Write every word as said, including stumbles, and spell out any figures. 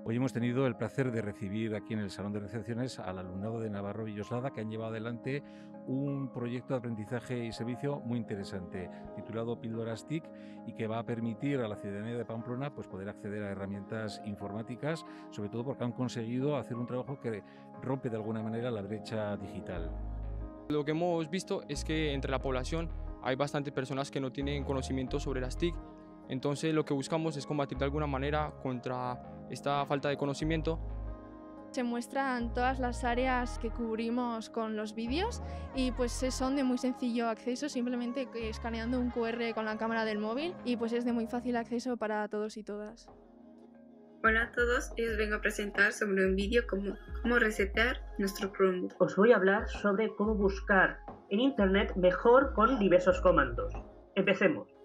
Hoy hemos tenido el placer de recibir aquí en el Salón de Recepciones al alumnado de Navarro Villoslada, que han llevado adelante un proyecto de aprendizaje y servicio muy interesante, titulado Píldoras TIC, y que va a permitir a la ciudadanía de Pamplona pues, poder acceder a herramientas informáticas, sobre todo porque han conseguido hacer un trabajo que rompe de alguna manera la brecha digital. Lo que hemos visto es que entre la población hay bastantes personas que no tienen conocimiento sobre las TIC, entonces lo que buscamos es combatir de alguna manera contra esta falta de conocimiento. Se muestran todas las áreas que cubrimos con los vídeos y pues son de muy sencillo acceso, simplemente escaneando un cu erre con la cámara del móvil, y pues es de muy fácil acceso para todos y todas. Hola a todos, hoy os vengo a presentar sobre un vídeo como cómo resetear nuestro Chromebook. Os voy a hablar sobre cómo buscar en internet mejor con diversos comandos. Empecemos.